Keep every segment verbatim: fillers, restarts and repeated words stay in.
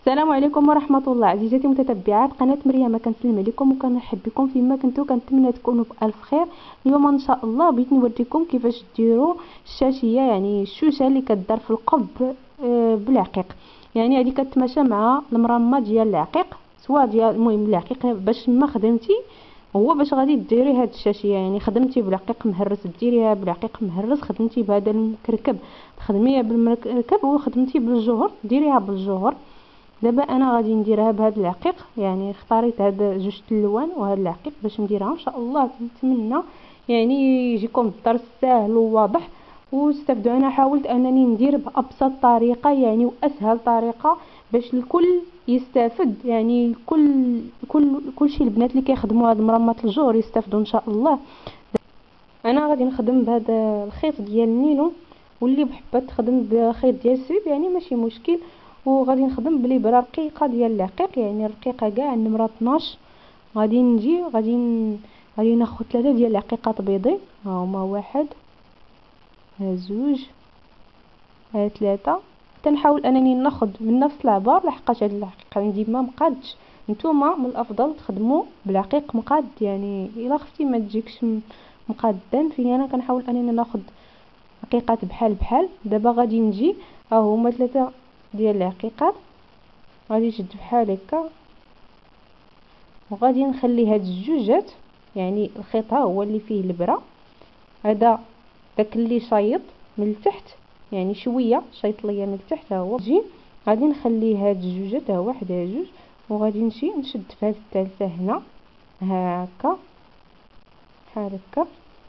السلام عليكم ورحمة الله. عزيزاتي متتبعات قناة مريم، كنسلم عليكم وكنرحب بكم فيما كنتو. كنتمنى تكونوا بألف خير. اليوم ان شاء الله بغيت نوريكم كيفاش ديروا الشاشيه، يعني الشوشه اللي كدار في القلب آه، بالعقيق. يعني هذه كتماشى مع المرمى ديال العقيق، سواء ديال المهم العقيق باش ما خدمتي هو باش غادي ديري هاد الشاشيه. يعني خدمتي بالعقيق مهرس ديريها بالعقيق مهرس، خدمتي بهذا المكركب تخدميها بالمكركب، وخدمتي بالجوهر ديريها بالجوهر. دابا انا غادي نديرها بهذا العقيق، يعني اختاريت هاد جوج الالوان وهذا العقيق باش نديرها ان شاء الله. نتمنى يعني يجيكم الدرس سهل وواضح واستفدوا. انا حاولت انني ندير بابسط طريقه يعني واسهل طريقه باش الكل يستافد، يعني كل كل كلشي البنات اللي كيخدموا هاد مرمات الجور يستافدوا ان شاء الله. انا غادي نخدم بهذا الخيط ديال النيلون، واللي بحبات تخدم بخيط ديال السريب يعني ماشي مشكل. وغادي نخدم بالابره رقيقه ديال العقيق، يعني رقيقه كاع النمره اثناش. غادي نجي غادي ن... غادي ناخذ ثلاثه ديال العقيقات بيضين، ها هما واحد، ها زوج، ها ثلاثه. تنحاول انني ناخذ من نفس العبار لحقاش هاد العقيق عندي ما مقادش. نتوما من الافضل تخدموا بالعقيق مقاد، يعني الا خفتي ما تجيكش مقادا. فيني انا كنحاول انني ناخذ عقيقات بحال بحال. دابا غادي نجي ها هما ثلاثه ديال العقيقات، غادي نشد بحال هكا وغادي نخلي هاد الجوجات، يعني الخيط ها هو اللي فيه البره، هذا داك اللي شايط من التحت يعني شويه شايط ليا من التحت ها هو. نجي غادي نخلي هاد الجوجات ها واحد ها جوج، وغادي نمشي نشد في هاد الثالثه هنا هكا بحال هكا،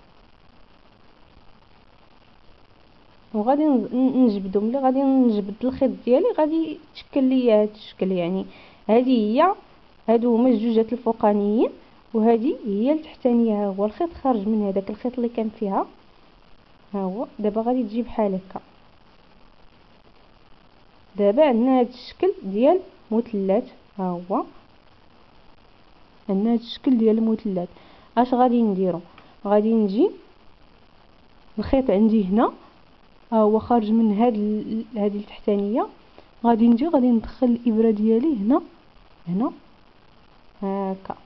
وغادي نجبدو. ملي غادي نجبد الخيط ديالي غادي تشكل لي هاد الشكل. يعني هذه هي، هادو هما الجوجات الفوقانيين وهذه هي التحتانيه. ها هو الخيط خارج من هذاك الخيط اللي كان فيها ها هو. دابا غادي تجي بحال هكا. دابا عندنا هاد الشكل ديال مثلث، ها هو عندنا هاد الشكل ديال المثلث. اش غادي نديرو؟ غادي نجي الخيط عندي هنا ها هو خارج من هاد هذه التحتانيه. غادي نجي غادي ندخل الابره ديالي هنا هنا هكا،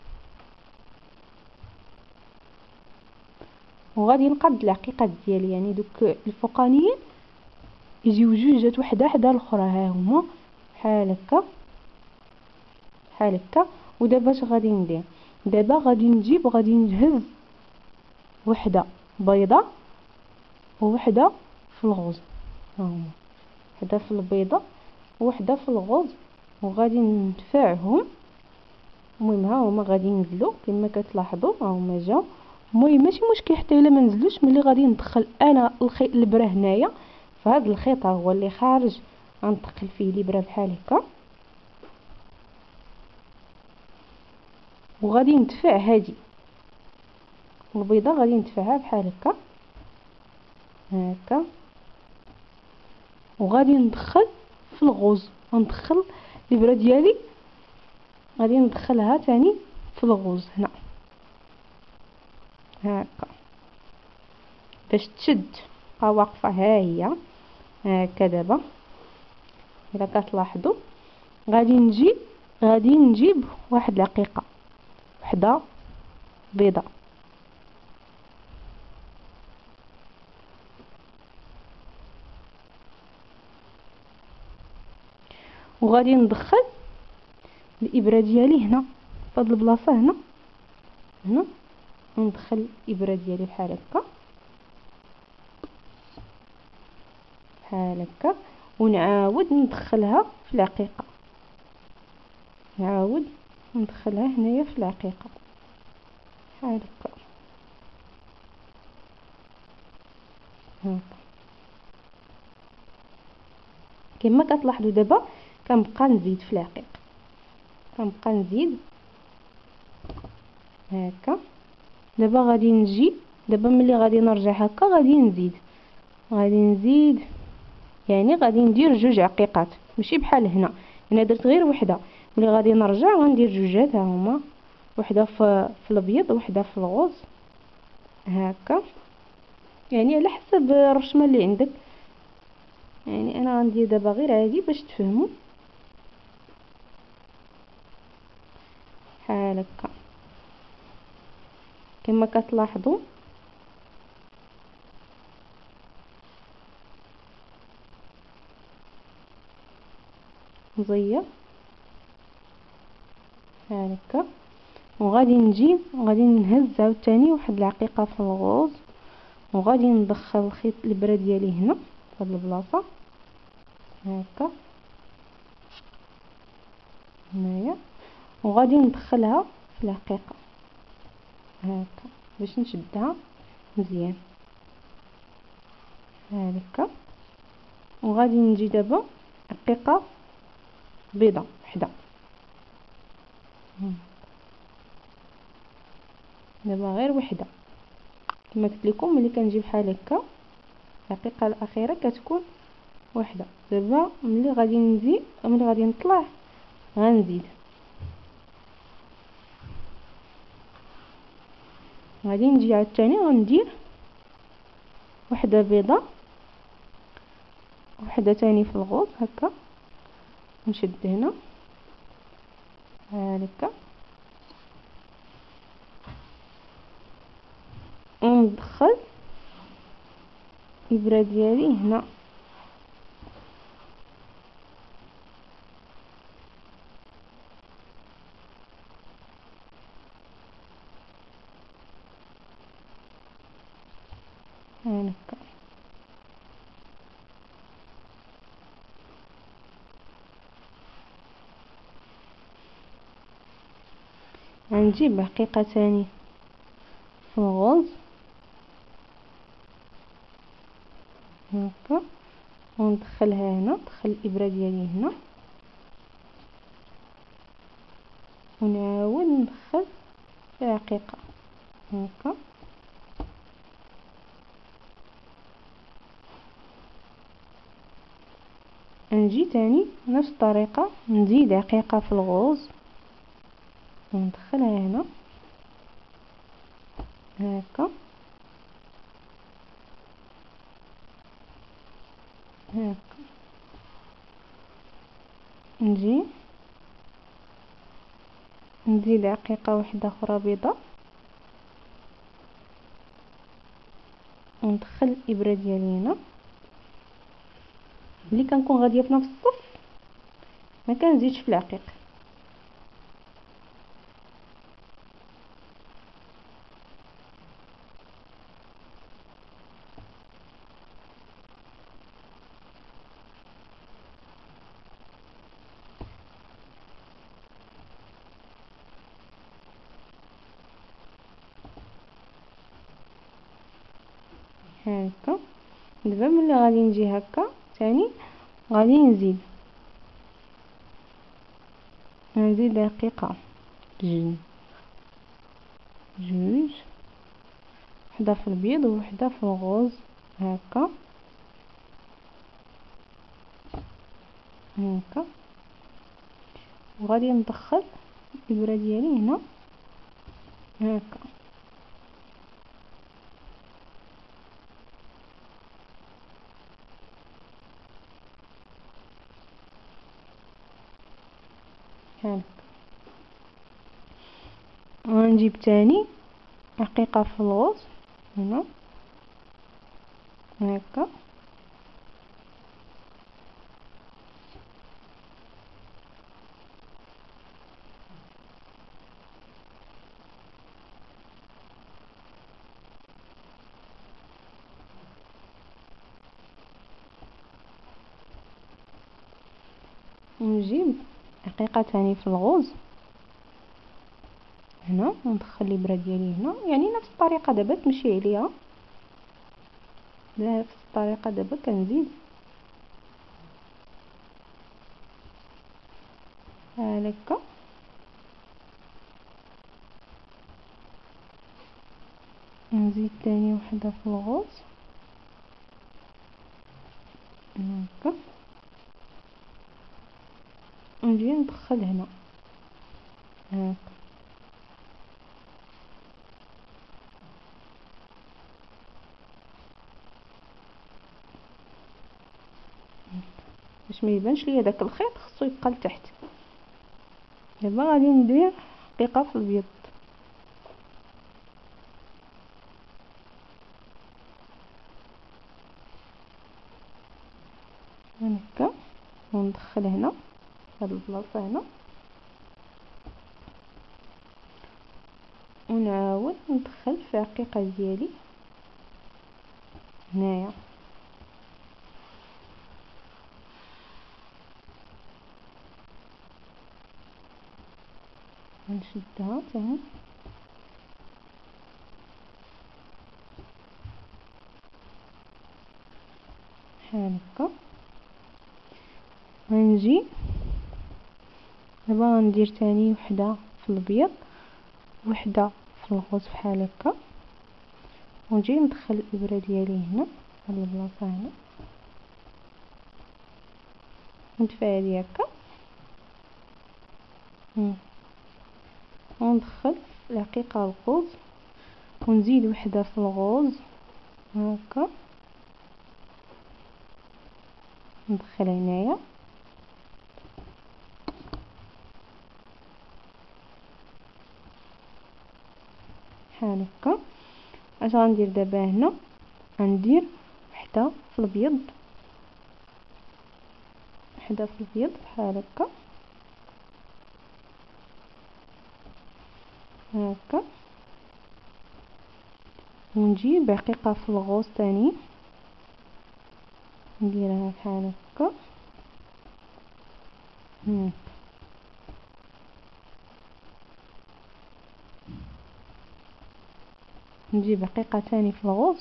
وغادي نقاد العقيقات ديالي. يعني دوك الفوقانيين يجيو جوجات وحده حدا الاخرى، ها هما بحال هكا بحال هكا. ودابا اش غادي ندير؟ دابا غادي نجيب غادي نهز وحده بيضه ووحده في الغوز، ها هما وحده في البيضه ووحده في الغوز، وغادي ندفعهم. المهم ها هما غادي ينزلوا كما كتلاحظوا، ها هما جاو. المهم ماشي مشكل حتى الا ما نزلوش، ملي غادي ندخل انا الخيط الابره هنايا فهاد الخيط ها هو اللي خارج غندخل فيه الابره بحال هكا، وغادي ندفع هادي البيضه غادي ندفعها بحال هكا هكا، وغادي ندخل في الغوز. غندخل الابره ديالي غادي ندخلها تاني في الغوز هنا هكا باش تشد بقى واقفه. ها هي هكا. دابا الا كتلاحظوا غادي نجي غادي نجيب واحد العقيقه وحده بيضه، وغادي ندخل الابره ديالي هنا في هاد البلاصه هنا هنا، وندخل الابره ديالي بحال هكا بحال هكا، ونعاود ندخلها في العقيقه، نعاود ندخلها هنايا في العقيقه بحال هكا هكا. كما كتلاحظوا دابا كنبقى نزيد في العقيق، كنبقى نزيد هكا. دابا غادي نجي دابا ملي غادي نرجع هكا غادي نزيد غادي نزيد يعني غادي ندير جوج عقيقات ماشي بحال هنا. انا درت غير وحده، ملي غادي نرجع غندير جوجات، ها هما وحده في في الابيض وحده في الغوز هكا، يعني على حسب الرشمه اللي عندك. يعني انا غندير دابا غير عادي باش تفهموا. كما كتلاحظوا نزير هكا. وغادي نجيب وغادي نهز عاوتاني واحد العقيقه في الغوز، وغادي ندخل الخيط الابره ديالي هنا في هاد البلاصه هكا هنايا، وغادي ندخلها في العقيقه هكا باش نشدها مزيان هكا. وغادي نجي دابا عقيقه بيضه وحده، دابا غير وحده كما قلت لكم. ملي كنجي بحال هكا العقيقه الاخيره كتكون وحده. دابا ملي غادي نزيد ملي غادي نطلع غنزيد، غادي نجي عاوتاني غندير وحده بيضه وحده تاني في الغوص هكا، نشد هنا هكا وندخل الابره ديالي هنا هكا. غنجيب حقيقه تاني في الغوز هكا وندخلها هنا، ندخل الابره ديالي هنا ونعاود ندخل العقيقه هكا. نجي تاني نفس الطريقه نزيد عقيقه في الغوز وندخلها هنا هكا هكا. نجي نزيد عقيقه واحده اخرى بيضاء وندخل الابره ديالي هنا. ملي كنكون غاديه في نفس الصف ما كنزيدش في العقيق. هكا دابا ملي غادي نجي هكا ثاني غادي نزيد نزيد دقيقه جوج جوج وحده في البيض ووحده في الغوز هكا هكا. وغادي ندخل الابره ديالي هنا هكا هكا. ونجيب تاني حقيقه في الغوز هنا هكا ونجيب حقيقه تاني في الغوز هنا وندخل الابره ديالي هنا، يعني نفس الطريقه دابا تمشي عليها نفس الطريقه. دابا كنزيد هكا نزيد تاني وحده في الغوص هكا ونجي ندخل هنا هكا باش ما يبانش ليا داك الخيط خصو يبقى لتحت. دابا غادي ندير حقيقه في البيض هكا وندخل هنا هاد البلاصه هنا، ونعاود ندخل في العقيقه ديالي هنايا. نشدها تاني بحال هكا. غنجي دابا غندير تاني وحده في الابيض وحده في الغوز بحال هكا، ونجي ندخل الابره ديالي هنا هاد البلاصه هنا، ندفع هادي هكا وندخل العقيقه الغوز، ونزيد وحده في الغوز هكا، ندخل هنايا بحال هكا. اش غندير دابا هنا؟ غندير وحده في الابيض، وحده في الابيض بحال هكا هكا، ونجي بعقيقه في الغوز تاني نديرها بحال هكا. نجيب عقيقه تاني في الغوز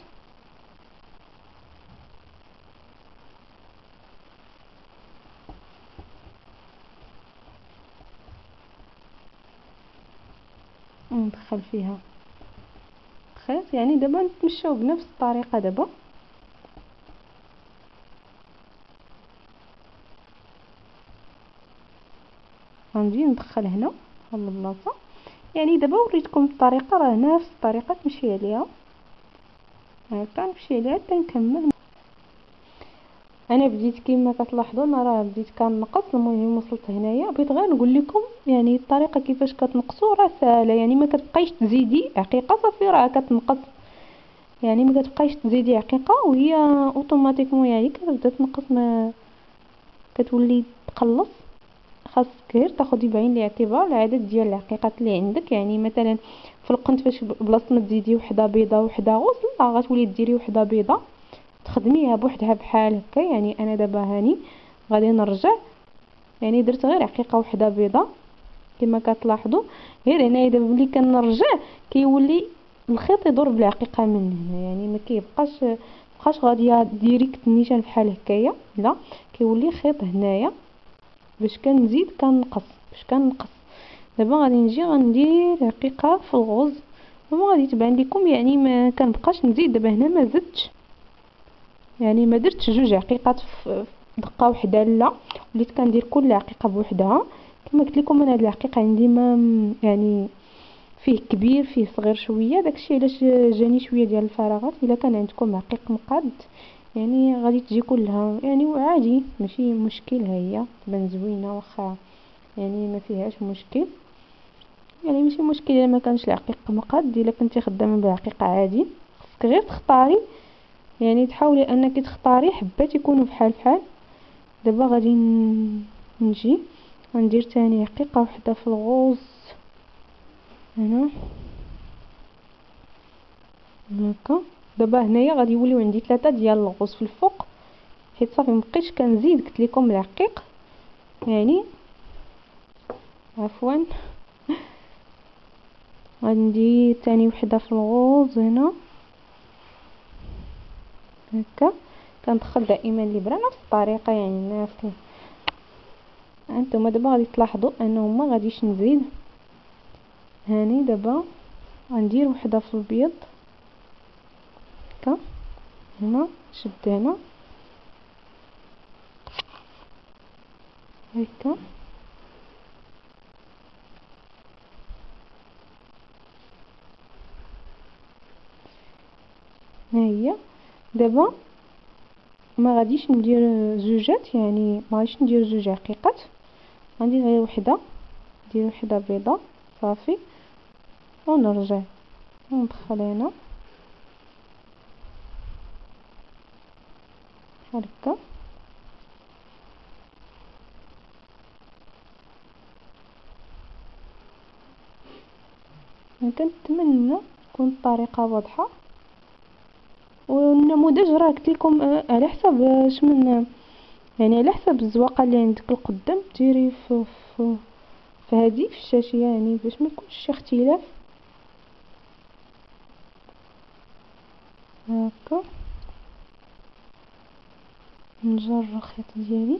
وندخل فيها خيط. يعني دابا نتمشاو بنفس الطريقه. دابا غنجي ندخل هنا هاد البلاصه. يعني دابا وريتكم الطريقه، راه نفس الطريقه تمشي عليها هكا، نمشي عليها حتى نكمل. انا بديت كما كتلاحظوا انا راه بديت كنقص. المهم وصلت هنايا، بغيت غير نقول لكم يعني الطريقه كيفاش كتنقصوا راه ساهله. يعني ما كتبقايش تزيدي عقيقه صافي راه كتنقص، يعني ما كتبقايش تزيدي عقيقه وهي اوتوماتيكمون يعني كتبدا تنقص، ما كتولي تقلص. خاصك غير تاخدي بعين الاعتبار العدد ديال العقيقات اللي عندك. يعني مثلا في القنت فاش بلاصه ما تزيدي وحده بيضه وحده غوز، لا غتولي ديري وحده بيضه تخدميها بوحدها بحال هكا. يعني انا دابا هاني غادي نرجع، يعني درت غير عقيقه وحده بيضه كما كتلاحظوا. غير هنايا دابا ملي كنرجع كيولي الخيط يدور بالعقيقه من هنا، يعني ما كيبقاش بقاش غاديه ديريكت النيشان بحال هكايا، لا كيولي خيط هنايا باش كنزيد كنقص باش كنقص. دابا غادي نجي غندير عقيقه في الغوز وما غادي تبان لكم، يعني ما كنبقاش نزيد. دابا هنا ما زدتش، يعني ما درتش جوج عقيقات في دقه وحده، لا وليت كندير كل عقيقه بوحدها. كما قلت لكم انا هاد العقيقه عندي ما يعني فيه كبير فيه صغير شويه، داكشي علاش جاني شويه ديال الفراغات. الا كان عندكم عقيق مقاد يعني غادي تجي كلها يعني عادي ماشي مشكل، ها هي تبان زوينه واخا يعني ما فيهاش مشكل. يعني ماشي مشكل الا ما كانش العقيق مقاد. الا كنتي خدامه بالعقيقه عادي خصك غير تختاري، يعني تحاولي انك تختاري حبات يكونوا بحال بحال. دابا غادي نجي غندير تاني عقيقه وحده في الغوز هنا هكا. دابا هنايا غادي يوليو عندي ثلاثه ديال الغوز في الفوق، حيت صافي مبقيتش كنزيد. قلت لكم العقيق يعني عفوا غندير تاني وحده في الغوز هنا هكا. كندخل دائما الابره نفس الطريقه، يعني نفس انتما. دابا غادي تلاحظوا انه ما غاديش نزيد. هاني دابا غندير وحده في الابيض هكا هنا، شد هنا هكا ها هي. دابا ما غاديش ندير زوجات، يعني ما غاديش ندير زوج عقيقات، غندير غير وحده، ندير وحده بيضاء صافي ونرجع وندخل هنا بحال هكا كنتمنى تكون الطريقه واضحه. والنموذج راه قلت لكم على حسب اش من يعني على حسب الزواقه اللي عندك القدام ديري في في, في هذه في الشاشه يعني باش ما يكونش شي اختلاف. هكا نجر الخيط ديالي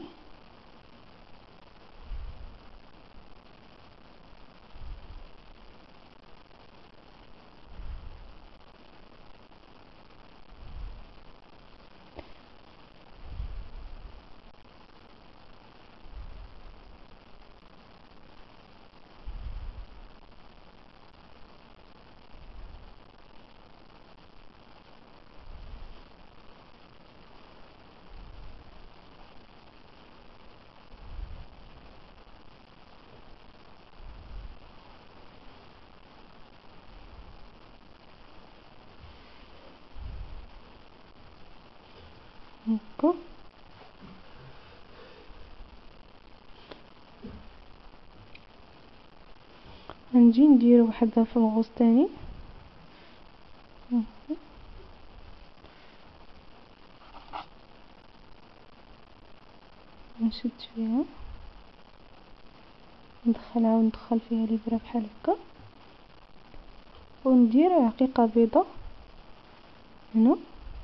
هكا. غنجي ندير وحده في الغوص تاني نشد فيها ندخلها وندخل فيها الابره بحال هكا وندير عقيقه بيضاء هنا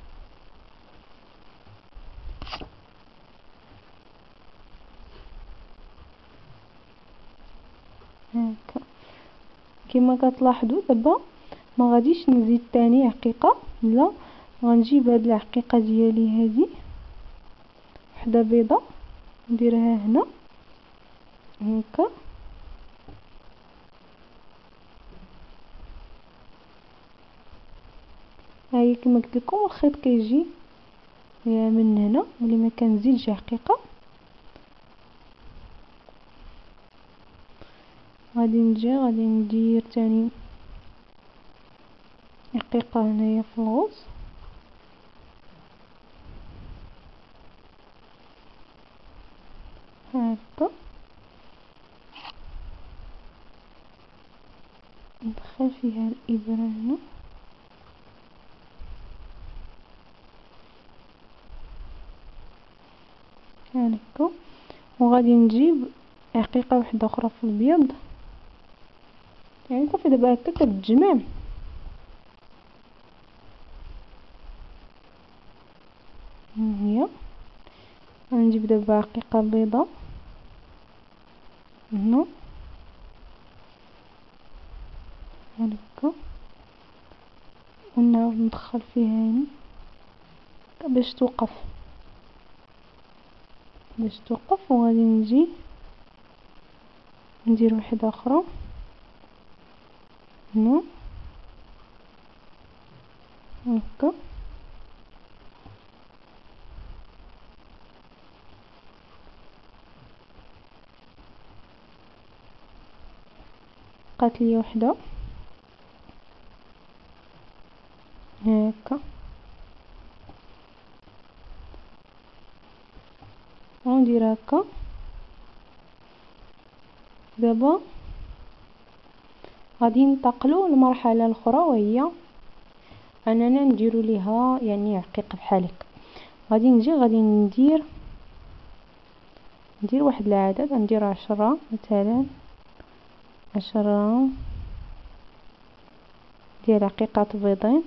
هكا. كما كتلاحظوا دابا ما غاديش نزيد تاني عقيقه، لا غنجيب هاد العقيقه ديالي هذه وحده بيضاء نديرها هنا هكا هاي كما قلت لكم. الخيط كيجي من هنا ملي ما كنزيدش عقيقه غادي نجي غادي ندير تاني عقيقه هنايا في الغوص هكا ندخل فيها الابره هنا هكا وغادي نجيب عقيقه واحده اخرى في الابيض يعني صافي. دابا هكا كتجمع هي. غنجيب دابا عقيقه بيضاء هنا هكا ونعاود ندخل فيها هنا باش توقف باش توقف وغادي نجي ندير واحده اخرى هنا هكا بقات لي وحده هكا وندير هكا. دابا غادي ننتقلوا للمرحله الاخرى وهي اننا نديروا ليها يعني عقيقه بحال هكا. غادي نجي غادي ندير ندير واحد العدد ندير عشرة مثلا عشرة ديال عقيقات بيضين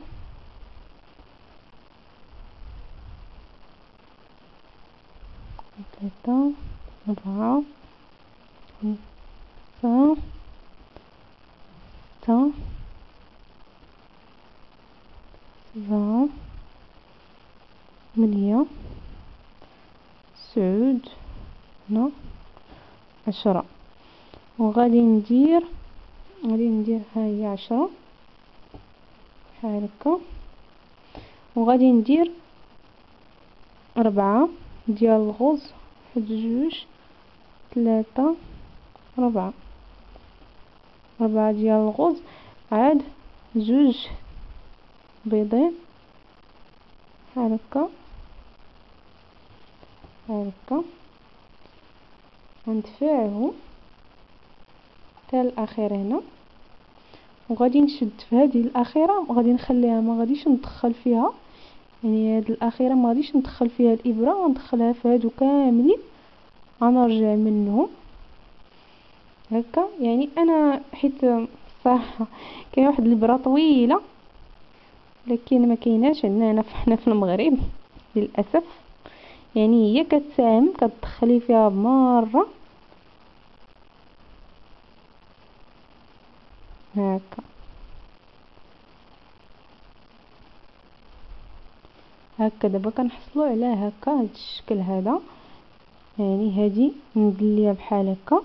ثلاثة أربعة خمسة ستة سبعة ثمانية تسعود هنا عشرة. وغادي ندير غادي ندير ها هي عشرة بحال هكا وغادي ندير ربعة ديال الغوز واحد جوج ثلاثة ربعة ربعة ديال الغوز عاد جوج بيضين بحال هكا بحال هكا غندفعهم حتى الاخير هنا وغادي نشد في هذه الاخيره، غادي نخليها ما غاديش ندخل فيها، يعني هذه الاخيره ما غاديش ندخل فيها الابره، وندخلها في هادو كاملين، غنرجع منهم هكا. يعني انا حيت صراحه كاين واحد الابره طويله لكن ما كايناش عندنا هنا حنا في المغرب للاسف، يعني هي كتساهم كتدخلي فيها مره هكا هكا. دابا كنحصلوا على هكا هاد الشكل هذا، يعني هادي ندير بحال هكا،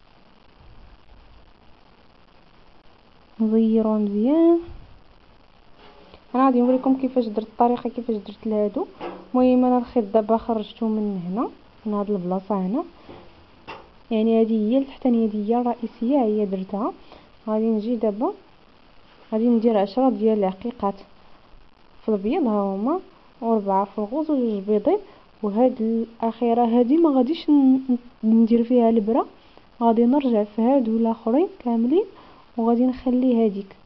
نزيروها مزيان. انا غادي نوريكم كيفاش درت الطريقه كيفاش درت لهادو. المهم انا الخيط دابا خرجته من هنا من هاد البلاصه هنا، يعني هذه هي التحتانيه ديال الرئيسيه هي درتها. غادي نجي دابا غادي ندير عشرة ديال العقيقات في الابيض ها هما، وربعه في الغوز وجوج بيضين. وهاد الاخيره هذه ما غاديش ندير فيها البره، غادي نرجع في هادو الاخرين كاملين، وغادي نخلي هذيك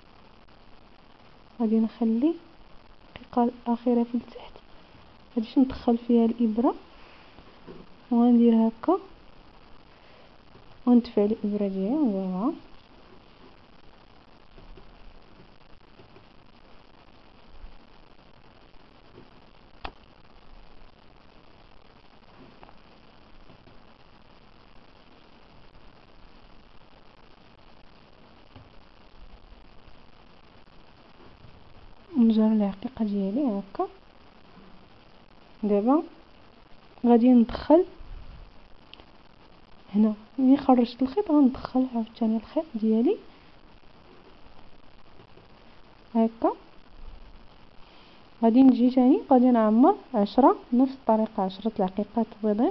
غادي نخلي الدقيقه الاخيره في التحت، غاديش ندخل فيها الابره، وغندير هكا وندفع الابره ديالي نديرها نجر العقيقه ديالي هكا. دابا غادي ندخل هنا ملي خرجت الخيط غندخل عاوتاني الخيط ديالي هكا. غادي نجي تاني غادي نعمر عشرة نفس الطريقه، عشرة العقيقات بيضين.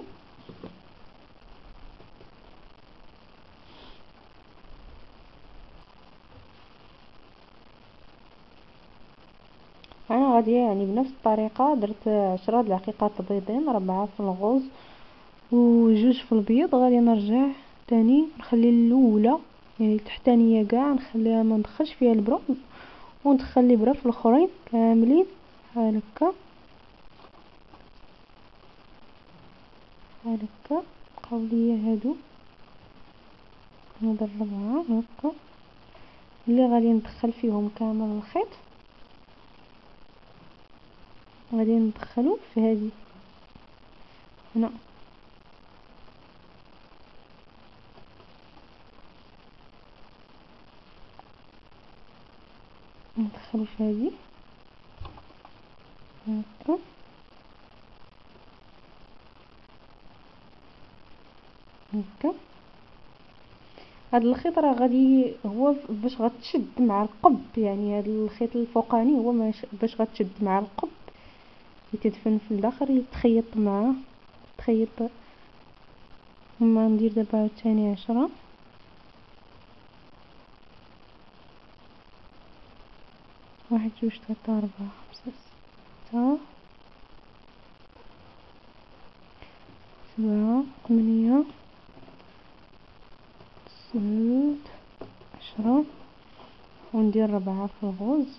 انا غادي يعني بنفس الطريقه درت عشرة العقيقات بيضين، ربعة في الغوز وجوج في البيض. غادي نرجع تاني نخلي الاولى يعني التحتانيه كاع نخليها ما ندخلش فيها البرا، وندخل الابره في الاخرين كاملين بحال هكا بحال هكا. بقاو ليا هادو هاد الربعه هكا اللي غادي ندخل فيهم كامل الخيط، غادي ندخلو في هذه هنا ندخلو في هذه هكا هكا. هاد الخيط راه غادي هو باش غتشد مع القب، يعني هاد الخيط الفوقاني هو ماش باش غتشد مع القب اللي تدفن في الداخل اللي تخيط معاه تخيط. ثم ندير دابا عاوتاني عشرة، واحد جوج ثلاثة أربعة خمسة ستة سبعة ثمانية تسعود عشرة، وندير ربعة في الغوز.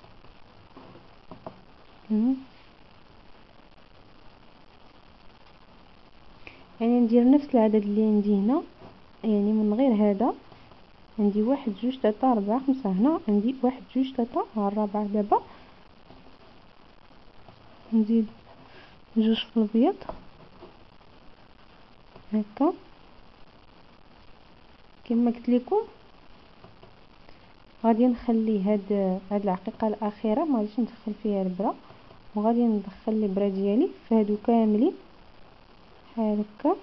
يعني ندير نفس العدد اللي عندي هنا، يعني من غير هذا عندي واحد جوج ثلاثة أربعة خمسة، هنا عندي واحد جوج ثلاثة الرابعة. دابا نزيد جوج في الابيض هكا كما قلت لكم. غادي نخلي هاد هاد العقيقه الاخيره ما غاديش ندخل فيها البرا، وغادي ندخل البرا ديالي في هادو كاملين بحال هكا.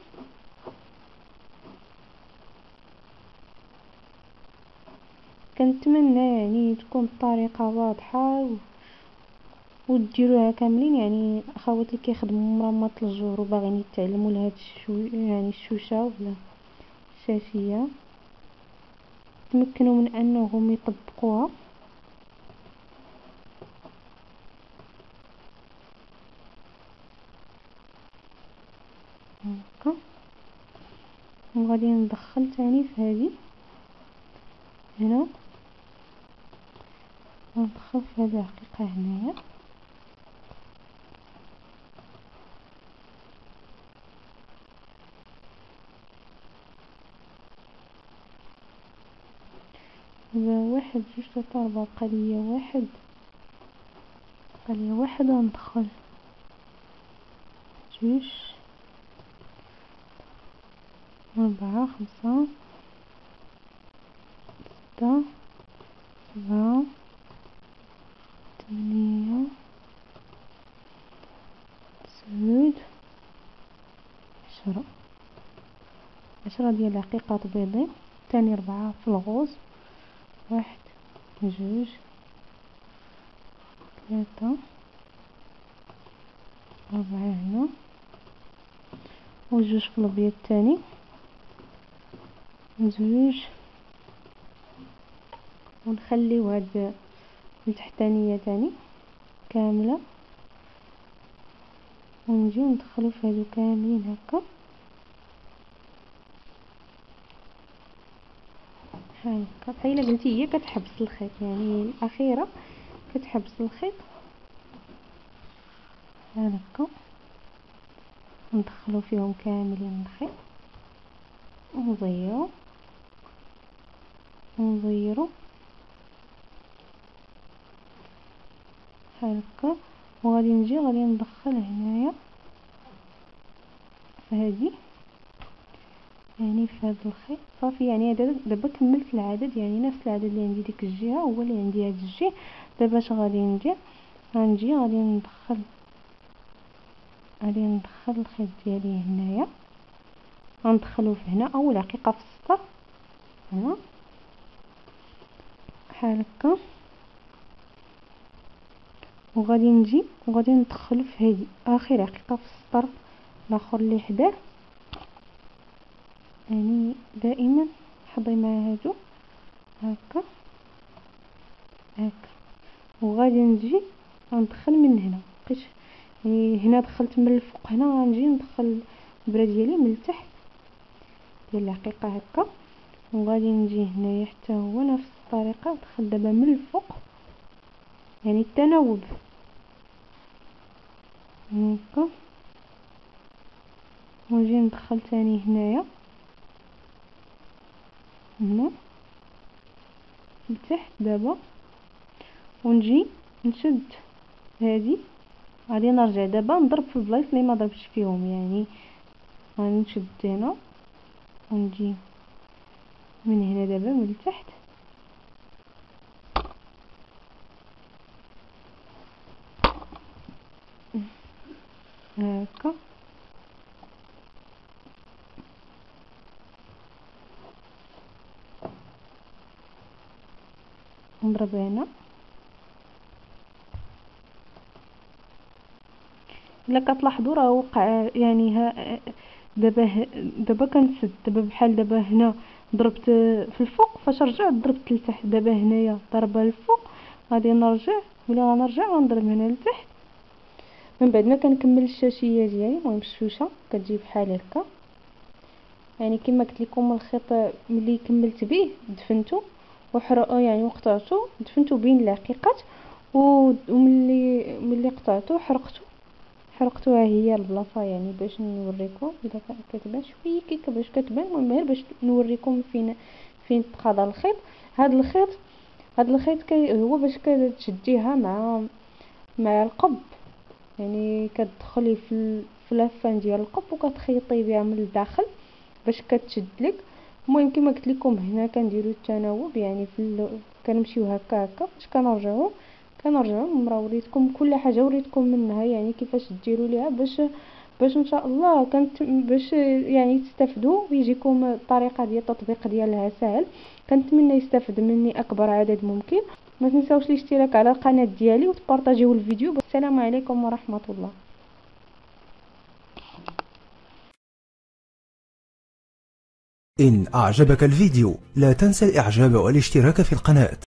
كنتمنى يعني تكون الطريقه واضحه وديروها كاملين، يعني اخوات اللي كيخدموا مرمط الجور وباغيين يتعلموا لهاد الشو يعني الشوشه ولا الشاشيه تمكنوا من انهم يطبقوها هكا. وغادي ندخل تاني في هذه هنا ندخل في هذه الحقيقة هنايا، دابا واحد جوج ثلاثة أربعة بقى ليا واحد بقى ليا واحد، وندخل جوج أربعة خمسة ستة سبعة ثمانية تسعود عشرة. عشرة ديال العقيقات بيضين. ثاني ربعة في الغوز، واحد جوج ثلاثة أربعة هنا، وجوج في الأبيض الثاني، زوج، ونخليو هاد التحتانية تاني كاملة، ونجي ندخلو في هادو كاملين هكا بحال هكا، بحال الا قلتي هي كتحبس الخيط، يعني الاخيره كتحبس الخيط بحال هكا. ندخلو فيهم كاملين الخيط ونزيرو ونزيرو بحال هكا، وغادي نجي غادي ندخل هنايا في هذه، يعني في هذا الخيط صافي. يعني دابا كملت العدد، يعني نفس العدد اللي عندي ديك الجهه هو اللي عندي هاد الجهه. دابا اش غادي ندير؟ غنجي غادي ندخل غادي ندخل الخيط ديالي هنايا، غندخلو في هنا اول عقيقه في السطر هنا بحال هكا، وغادي نجي وغادي ندخل في هذه اخر عقيقه في السطر الاخر اللي حداه. يعني دائما حضي مع هادو هكا هكا، وغادي نجي غندخل من هنا، بقيت يعني هنا دخلت من الفوق، هنا غنجي ندخل البرا ديالي من التحت ديال العقيقه هكا، وغادي نجي هنايا حتى هو نفس الطريقه، ندخل دابا من الفوق، يعني التناوب هكا، ونجي ندخل ثاني هنايا هنا لتحت دابا، ونجي نشد هذه، غادي نرجع دابا نضرب في البلايص اللي ما ضربتش فيهم، يعني غادي نشد هنا ونجي من هنا دابا من التحت هكا، نضرب هنا. الا كتلاحظوا راه وقع يعني ها دابا دابا كنسد دابا بحال دابا هنا ضربت في الفوق، فاش رجعت ضربت لتحت، دابا هنايا ضربه الفوق، غادي نرجع، ملي غنرجع غنضرب هنا لتحت. من بعد ما كنكمل الشاشيه ديالي المهم الشوشه كتجي بحال هكا، يعني كما قلت لكم الخيط ملي كملت به دفنته وحرقه، يعني وقطعته دفنته بين العقيقات، وملي ملي قطعته حرقته حرقته ها هي البلاصه، يعني باش نوريكم اذا كتبان شويه كيك باش كتبان، المهم غير باش نوريكم فين فين تقاضى الخيط. هذا الخيط هذا الخيط كي هو باش كتشديها مع مع القب، يعني كتدخلي في في لافان ديال القب وكتخيطي بها من الداخل باش كتشد لك. المهم كما قلت لكم هنا كنديروا التناوب، يعني في ال... كنمشيو هكا هكا، فاش كنرجعوا كنرجعوا المرة وريتكم كل حاجه وريتكم منها، يعني كيفاش ديروا ليها باش باش ان شاء الله كنت باش يعني تستافدوا ويجيكم الطريقه ديال التطبيق ديالها سهل. كنتمنى يستافد مني اكبر عدد ممكن. ما تنساوش الاشتراك على القناه ديالي وتبارطاجيو الفيديو. السلام عليكم ورحمه الله. إن أعجبك الفيديو لا تنسى الإعجاب والاشتراك في القناة.